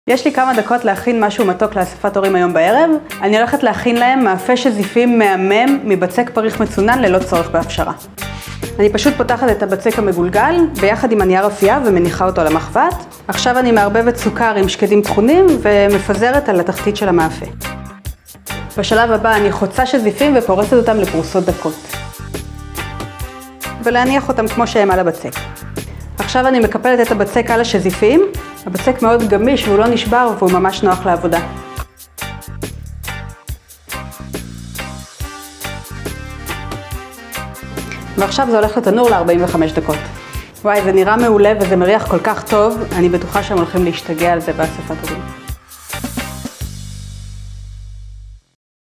יש לי כמה דקות להכין משהו מתוק לאספת הורים היום בערב. אני הולכת להכין להם מאפה שזיפים מהמם מבצק פריך מצונן ללא צורך בהפשרה. אני פשוט פותחת את הבצק המגולגל ביחד עם הנייר אפייה ומניחה אותו למחבת. עכשיו אני מערבבת סוכר עם שקדים טחונים ומפזרת על התחתית של המאפה. בשלב הבא אני חוצה שזיפים ופורסת אותם לפרוסות דקות. ולהניח אותם כמו שהם על הבצק. עכשיו אני מקפלת את הבצק על השזיפים. הבצק מאוד גמיש והוא לא נשבר והוא ממש נוח לעבודה. ועכשיו זה הולך לתנור ל-45 דקות. וואי, זה נראה מעולה וזה מריח כל כך טוב, אני בטוחה שהם הולכים להשתגע על זה באספת הורים.